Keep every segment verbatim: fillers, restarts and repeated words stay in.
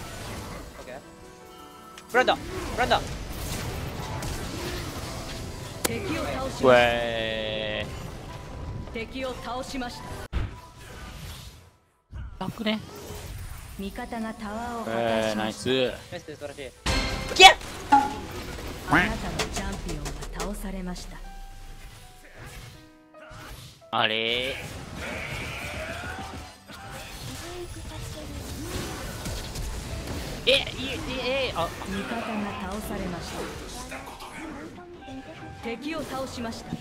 オッケー。ブランドブランド敵を倒しうましたえ敵を倒しましたー。なくね。 味方がタワーを破壊えー、ナイス。 ナイス素晴らしい。キャッあなたのチャンピオンが倒されましたあれー。え、いえ、え、あ、 味方が倒されました敵を倒しました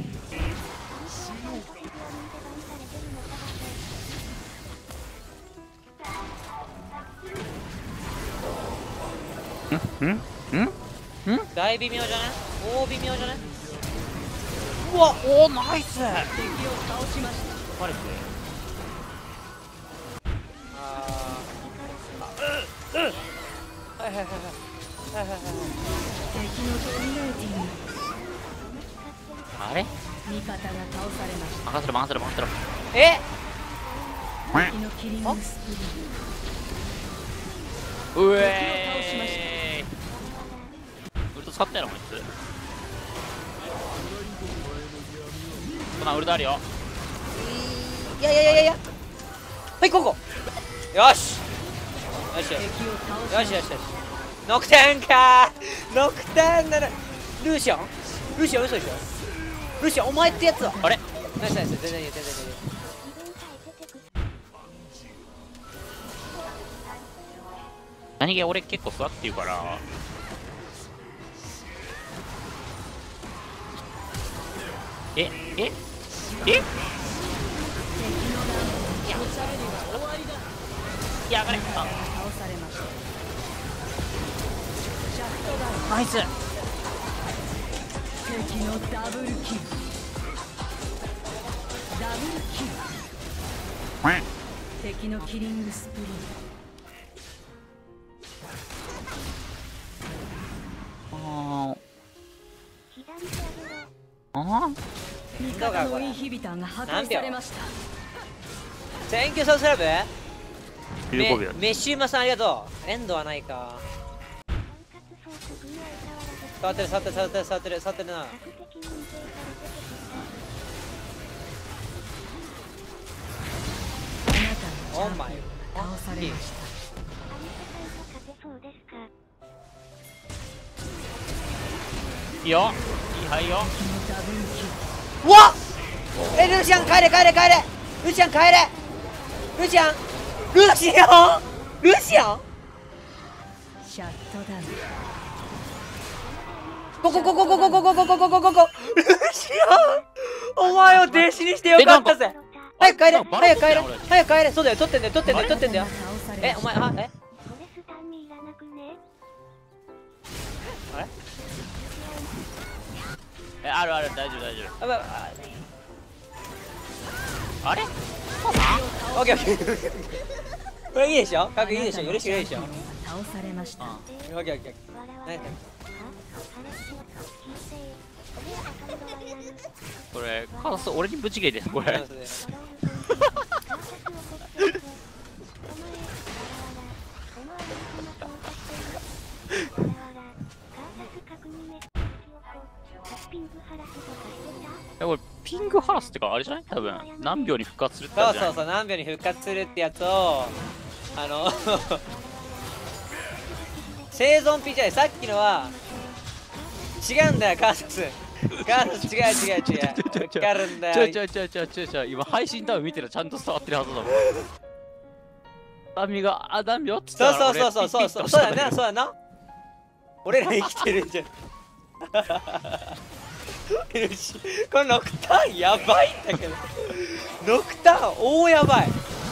んんん大微妙じゃない？大微妙じゃない？うわおー、ナイス。 敵を倒しましたマジであーうんうんはいはいはいはいはいはいはい敵のドミネーティングあれ味方が倒されました任せろ任せろ任せろ。 え敵のキリングスプリンうえー。ウルト使ったやろこいつ。こんなんウルトあるよ。 いやいやいやいやはいここよしよしよし敵を倒しましよしよしよしノクターンかーノクターンならルーシオンルーシオン嘘でしょルーシオンお前ってやつはあれナイスナイス全然いいよ全然いいよ何気俺結構座って言うからえええやがれ。あ、 倒されました。シャットダウン。 ナイス。 敵のダブルキル。ダブルキル。敵のキリングスプリント。 あ左手上げろ。 あ。 味方のインヒビターが破壊されました。 センキューソースラブじゅうごびょう。 メッシューマさんありがとう。エンドはないか。触ってる触ってる触ってる触ってる触ってるな。オーマイ。 倒されました。 いいよ。いいはいよ。 うわっえ、ルシアン帰れ帰れ帰れルシアン帰れルシアンルシアンルシアンシャットダウン。 ここここここここここここここルシアンお前を停止にしてよかったぜ。早く帰れ早く帰れ早く帰れ。そうだよ取ってんだよ取ってんだよ取ってんだよ。えお前あえあれえ、あるある、大丈夫大丈あばあ夫。あれ？ オッケーオッケーこれいいでしょかっこいいでしょ許してくれるでしょ倒されました。 オッケーオッケーオッケー何やったこれ、カラス俺にぶち切れてこれ。 のえ、これピングハラスってかあれじゃない？多分何秒に復活するってそうあるじゃない？ そうそう何秒に復活するってやつをあの生存ピーじゃないさっきのは違うんだよカーサスカーサス違う違う違う分かるんだよちょいちょいちょいちょいちょいちょい今配信多分見てるちゃんと伝わってるはずだもん。ダミがあ何秒って言そうったらそうそうそうそうそうそうだなそうだな俺ら生きてるじゃんこのノクターンやばいんだけどノクターン大やばい。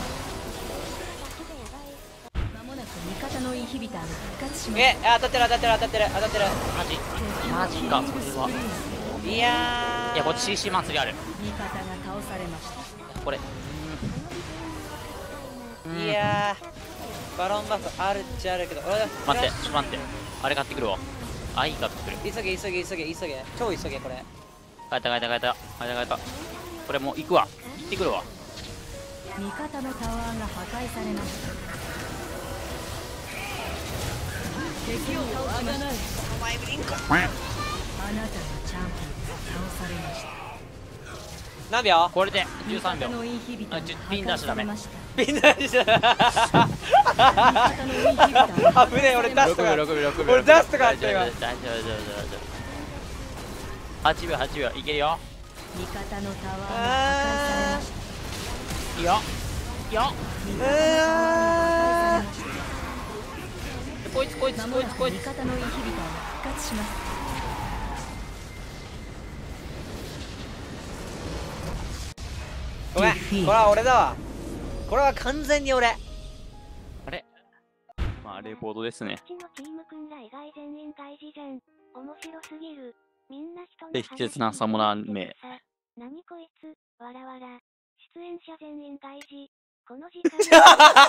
まもなく味方のインヒビターが復活します。 え当たってる当たってる当たってる当たってるマジマジかそれはいやーいやこっち シーシー 祭りある味方が倒されました。 これ。 いやーバロンバフあるっちゃあるけど俺待ってちょっと待ってあれ買ってくるわ。あいい買ってくる。 急げ急げ急げ急げ超急げこれ変えた変えた変えた変えた変えた。これもう行くわ行ってくるわ。 味方のタワーが破壊されました。敵を倒しました。 お前ブリンコあなたのチャンピオンが倒されました。 何秒これでじゅうさんびょう。 味方のインヒビターがあちょ破ピン出しダメ壊されました。 みんなにし味方のインヒビターが危ねえ俺ダストがろくびょうろくびょう俺ダストがあった今大丈夫大丈夫大丈夫大丈夫。はちびょうはちびょういけるよ。 味方のタワーが破壊されました。 いいよいいよ。 味方のタワーが破壊されました。 こいつこいつまもなくこいつこいつ。 味方のインヒビターが復活します。 ごめんこれは俺だわこれは完全に俺あれまあレポートですね。 うちのチームくんら以外全員外事じゃん。面白すぎる。みんな人ので秘訣なサモナー名。 何こいつ、わらわら。出演者全員外事。この時間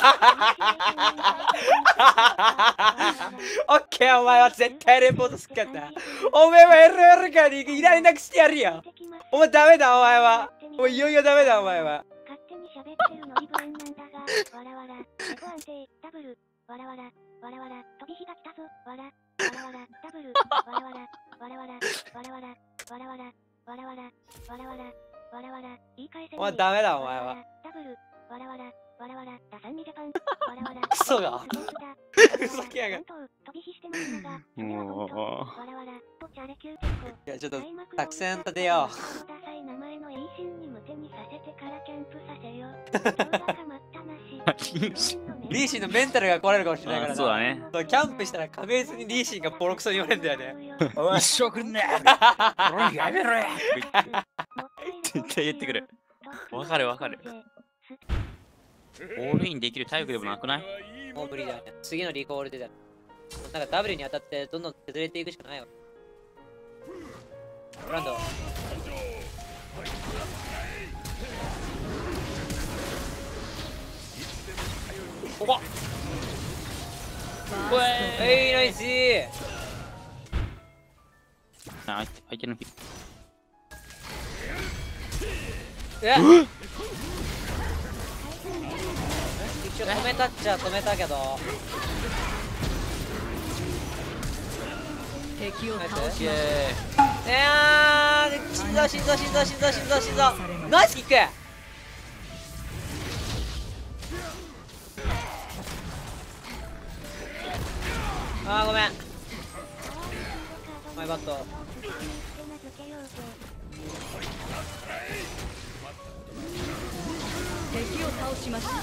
オッケーお前は絶対レポートすっかったお前は エルエル かにいられなくしてやるよお前ダメだお前はお前いよいよダメだお前は勝手に喋ってるのリブレンなんだが、わらわら。エゴ安定、ダブル。わらわら、わらわら。飛び火が来たぞ、わら。わらわら、ダブル。わらわら、わらわら、わらわら、わらわら、わらわら、わらわら、わらわら。言い返せない。 お前ダメだお前はダブル。わらわら、わらわら、ダサンミジャパン。わらわら。 クソがふざけやがって飛び火してますのが、それは本当。わらわら、とチャレキューテコ。 いやちょっと作戦立てようダサい名前のイーシンに無手にさせてからキャンプさせよ。動画が待ったなし。 リーシンのメンタルが壊れるかもしれないからなそうだね。 そうキャンプしたら亀津にリーシンがボロクソに言われるんだよね一生くんね俺やめろや絶対言ってくる。わかるわかる。 オールインできる体力でもなくない？ もう無理だよね。次のリコールでだよ。なんか W に当たってどんどん削れていくしかないわ。ブランド。 ここうえい、ナイスー。 相手相手のヒえ一応止めたっちゃ止めたけど。 敵を倒しましいやー、死んだ死んだ死んだ死んだ死んだ死んだ。ナイスキック。あーごめん。マイバット。 敵を倒しました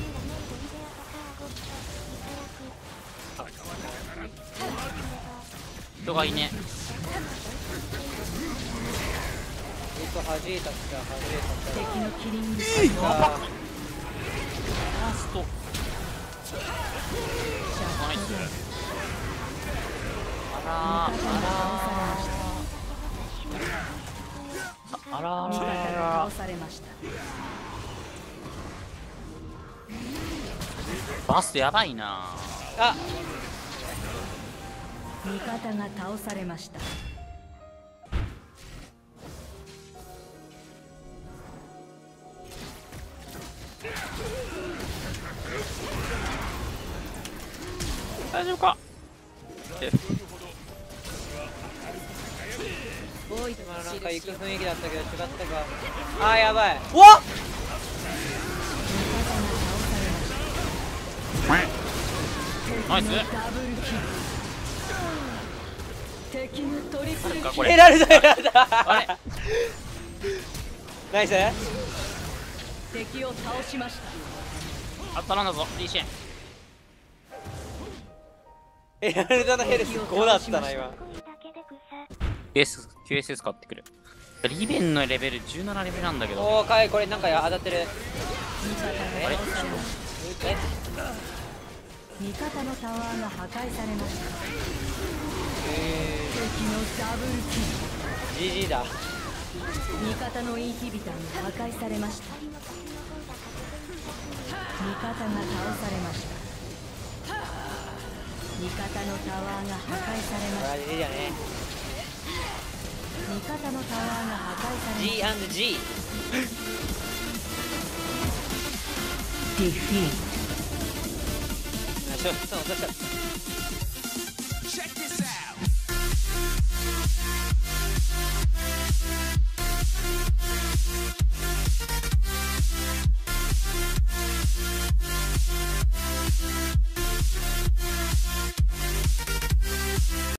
人がいいね。 一個弾いたっちゃ弾いたっちゃ。 敵のキリングあラストナイス。あらーあらーあらー味方があ倒されましたらバスやばいな。 あ、 味方が倒されました大丈夫か。 おい今のなんか行く雰囲気だったけど違ったか。あーやばい。うわっナイス。 ダブルキル敵のトリプルキルこれやられたやられた。 あれナイス。 敵を倒しましたあ頼んだぞリーシェン。 エラルダのヘルスごだったな今。 キューエス キューエスエス 買ってくる。リベンのレベルじゅうななレベルなんだけど。 おーかいこれなんか当たってる。 味方があれ倒されましたえ味方のタワーが破壊されましたえ敵のダブルキルー、ジージー だ。 味方のインヒビターが破壊されました味方が倒されました味方のタワーが破壊されましたこれは ジージー だね。 味方のタワーが破壊されましたジー&ジー。 ディフィートあ、ちょっと落としちゃった。